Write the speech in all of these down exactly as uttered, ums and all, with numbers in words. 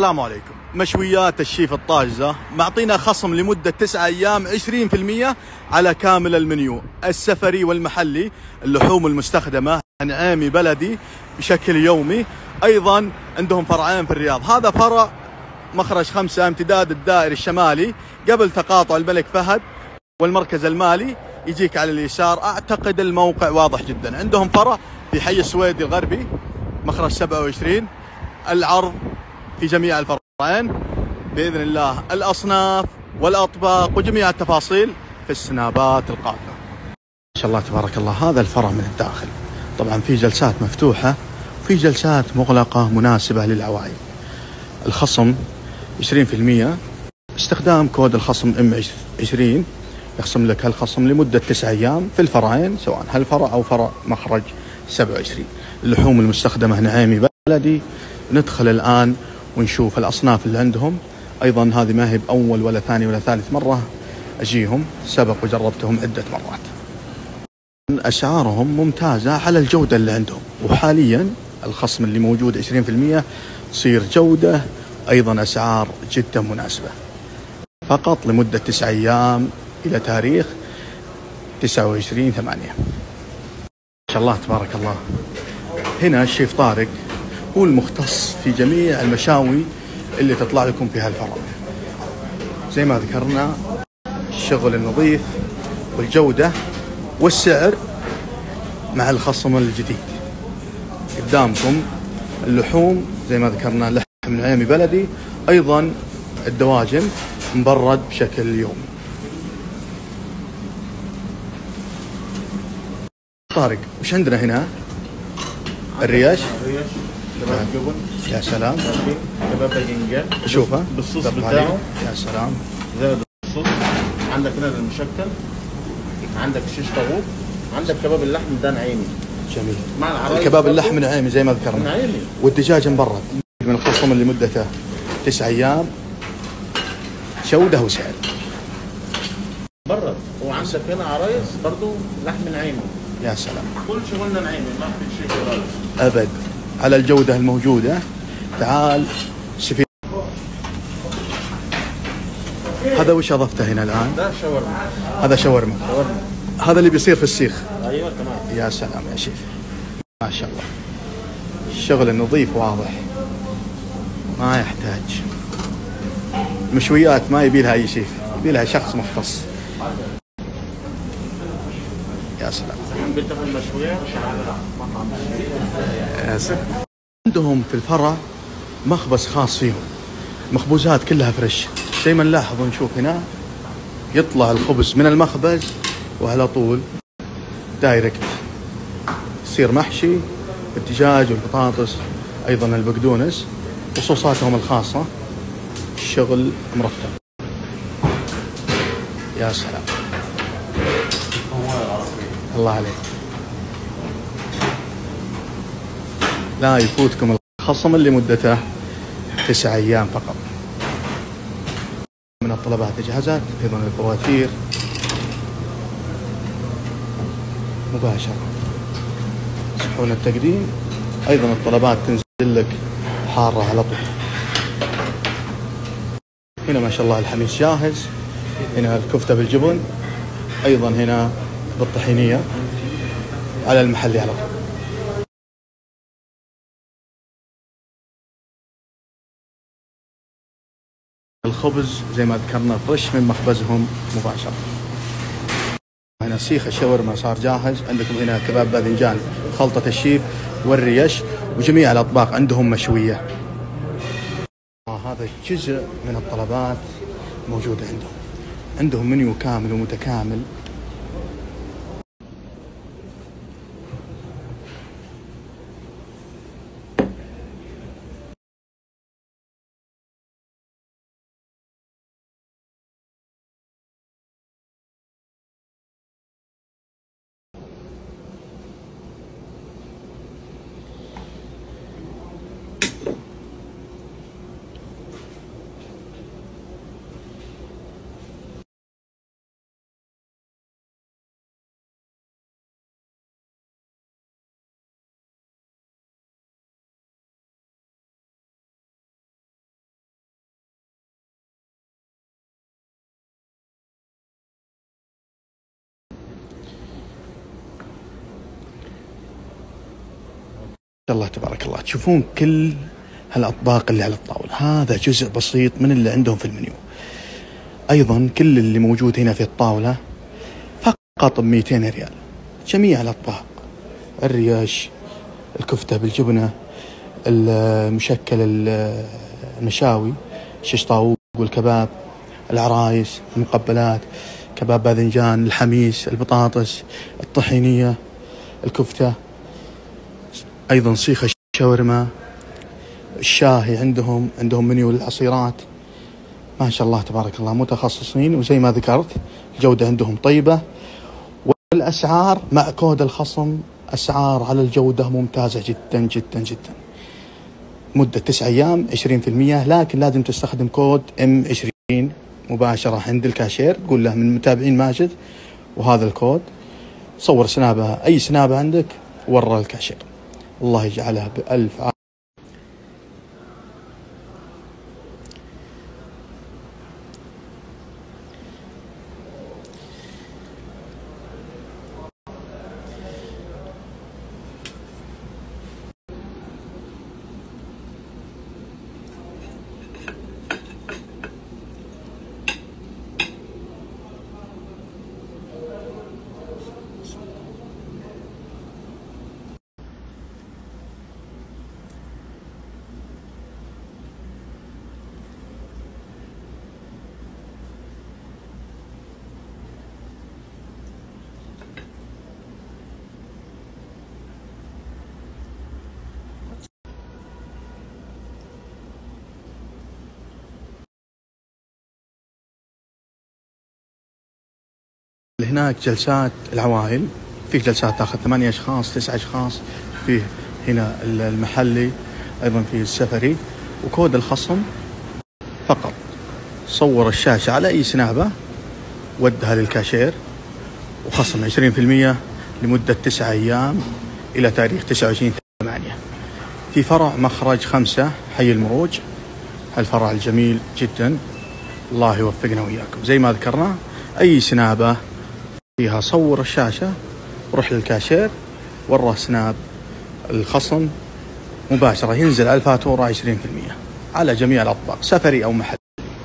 السلام عليكم. مشويات الشيف الطاجزة معطينا خصم لمدة تسعة أيام عشرين بالمئة على كامل المنيو السفري والمحلي. اللحوم المستخدمة نعامي بلدي بشكل يومي. أيضا عندهم فرعين في الرياض، هذا فرع مخرج خمسة امتداد الدائري الشمالي قبل تقاطع الملك فهد والمركز المالي، يجيك على اليسار. أعتقد الموقع واضح جدا. عندهم فرع في حي السويدي الغربي مخرج سبعة وعشرين. العرض في جميع الفرعين بإذن الله. الأصناف والأطباق وجميع التفاصيل في السنابات القادمة. ما شاء الله تبارك الله. هذا الفرع من الداخل طبعا في جلسات مفتوحة وفي جلسات مغلقة مناسبة للعوائل. الخصم عشرين بالمئة. استخدام كود الخصم ام عشرين يخصم لك هالخصم لمدة تسعة أيام في الفرعين، سواء هالفرع أو فرع مخرج سبعة وعشرين. اللحوم المستخدمة نعامي بلدي. ندخل الآن ونشوف الأصناف اللي عندهم. أيضا هذه ما هي بأول ولا ثاني ولا ثالث مرة أجيهم، سبق وجربتهم عدة مرات. أسعارهم ممتازة على الجودة اللي عندهم، وحاليا الخصم اللي موجود عشرين بالمئة تصير جودة أيضا أسعار جدا مناسبة، فقط لمدة تسعة أيام إلى تاريخ تسعة وعشرين ثمانية. ما شاء الله تبارك الله. هنا الشيف طارق هو المختص في جميع المشاوي اللي تطلع لكم في هالفرع. زي ما ذكرنا الشغل النظيف والجودة والسعر مع الخصم الجديد. قدامكم اللحوم زي ما ذكرنا لحم نعامي بلدي، أيضا الدواجن مبرد بشكل يومي. طارق وش عندنا هنا؟ الرياش. الرياش كباب جبن. يا سلام. كباب باذنجان شوفه بالصوص بتاعه. يا سلام. زائد الصوص. عندك هنا المشكل، عندك شيش طاووق، عندك كباب اللحم ده نعيمي. جميل. مع العرايس الكباب اللحم نعيمي زي ما ذكرنا. نعيمي. والدجاج مبرد من الخصم اللي مدته تسعة أيام، جودة وسعر. برد. وعندك هنا عرايس برضو لحم نعيمي. يا سلام. كل شغلنا نعيمي، ما في شيء غلط أبد على الجودة الموجودة. تعال سفير. هذا وش أضفته هنا الآن؟ ده شاورما. هذا شاورما. شاورما. هذا اللي بيصير في السيخ. ايوه تمام. يا سلام يا شيف، ما شاء الله. الشغل النظيف واضح، ما يحتاج مشويات، ما يبي لها أي شيف، يبي لها شخص مختص. يا سلام. حبيت في المشويات مطعم. يا سلام. عندهم في الفرع مخبز خاص فيهم، مخبوزات كلها فريش. زي ما نلاحظ ونشوف هنا يطلع الخبز من المخبز وعلى طول دايركت يصير محشي بالدجاج والبطاطس، أيضا البقدونس وصوصاتهم الخاصة. الشغل مرتب. يا سلام. الله عليك. لا يفوتكم الخصم اللي مدته تسعة أيام فقط. من الطلبات جهزت، أيضا الفواتير مباشرة. صحون التقديم، أيضا الطلبات تنزل لك حارة على طول. هنا ما شاء الله الحميس جاهز. هنا الكفتة بالجبن، أيضا هنا بالطحينية على المحلي على طول. الخبز زي ما ذكرنا فريش من مخبزهم مباشرة. هنا سيخ الشاورما صار جاهز. عندكم هنا كباب باذنجان، خلطة الشيف والريش، وجميع الأطباق عندهم مشوية. آه هذا جزء من الطلبات موجودة عندهم. عندهم منيو كامل ومتكامل. شاء الله تبارك الله. تشوفون كل هالأطباق اللي على الطاولة، هذا جزء بسيط من اللي عندهم في المنيو. أيضا كل اللي موجود هنا في الطاولة فقط ب مئتين ريال، جميع الأطباق، الريش، الكفتة بالجبنة، المشكل، المشاوي، شيش طاووق والكباب، العرايس، المقبلات، كباب باذنجان، الحميس، البطاطس، الطحينية، الكفتة، أيضا سيخ الشاورما، الشاهي. عندهم عندهم منيو للعصيرات. ما شاء الله تبارك الله متخصصين، وزي ما ذكرت الجودة عندهم طيبة، والأسعار مع كود الخصم أسعار على الجودة ممتازة جدا جدا جدا. مدة تسعة أيام عشرين في المية، لكن لازم تستخدم كود إم عشرين مباشرة عند الكاشير، تقول له من متابعين ماجد وهذا الكود، صور سنابة، أي سنابة عندك ورى الكاشير. الله يجعلها بألف عافية. هناك جلسات العوائل، في جلسات تاخذ ثمانية أشخاص، تسعة أشخاص. فيه هنا المحلي، أيضا فيه السفري. وكود الخصم فقط صور الشاشة على أي سنابة ودها للكاشير، وخصم عشرين في المية لمدة تسعة أيام إلى تاريخ تسعة وعشرين ثمانية. في فرع مخرج خمسة حي المروج، هالفرع الجميل جدا، الله يوفقنا وإياكم. زي ما ذكرنا أي سنابة فيها صور الشاشة وروح للكاشير وراه سناب الخصم مباشرة، ينزل على الفاتورة عشرين في المية على جميع الأطباق، سفري أو محل.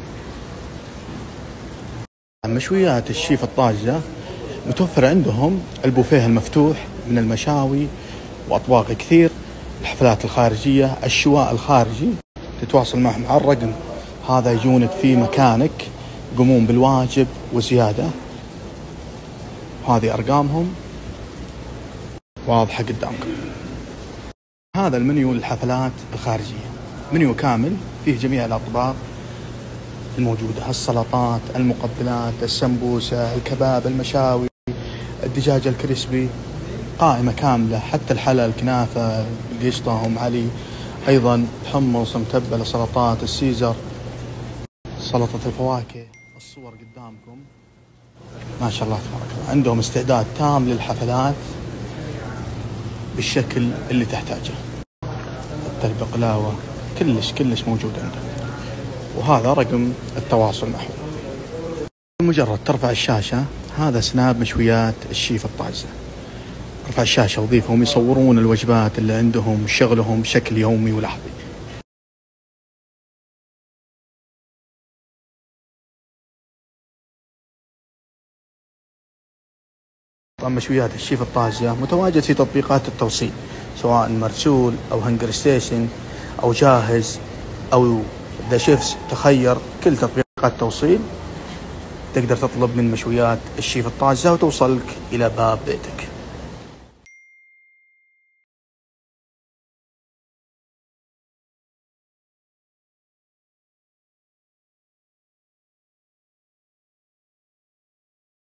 مشويات الشيف الطاجة متوفر عندهم البوفيه المفتوح من المشاوي وأطباق كثير. الحفلات الخارجية، الشواء الخارجي، تتواصل معهم على الرقم هذا، يجونك في مكانك، يقومون بالواجب وزيادة. هذه أرقامهم واضحة قدامكم. هذا المنيو للحفلات الخارجية، منيو كامل فيه جميع الأطباق الموجودة، السلطات، المقبلات، السمبوسة، الكباب، المشاوي، الدجاج الكريسبي، قائمة كاملة، حتى الحلا، الكنافة، القشطة، أم علي، أيضا حمص متبل، سلطات السيزر، سلطة الفواكه. الصور قدامكم ما شاء الله تبارك الله. عندهم استعداد تام للحفلات بالشكل اللي تحتاجه، حتى البقلاوة كلش كلش موجود عندهم. وهذا رقم التواصل معهم. مجرد ترفع الشاشة، هذا سناب مشويات الشيف الطاجة، ارفع الشاشة وضيفهم يصورون الوجبات اللي عندهم، شغلهم بشكل يومي ولحظي. طبعا مشويات الشيف الطاجة متواجد في تطبيقات التوصيل، سواء مرسول أو هنجر ستيشن أو جاهز أو ذا شيفس، تخير كل تطبيقات التوصيل تقدر تطلب من مشويات الشيف الطاجة وتوصلك إلى باب بيتك.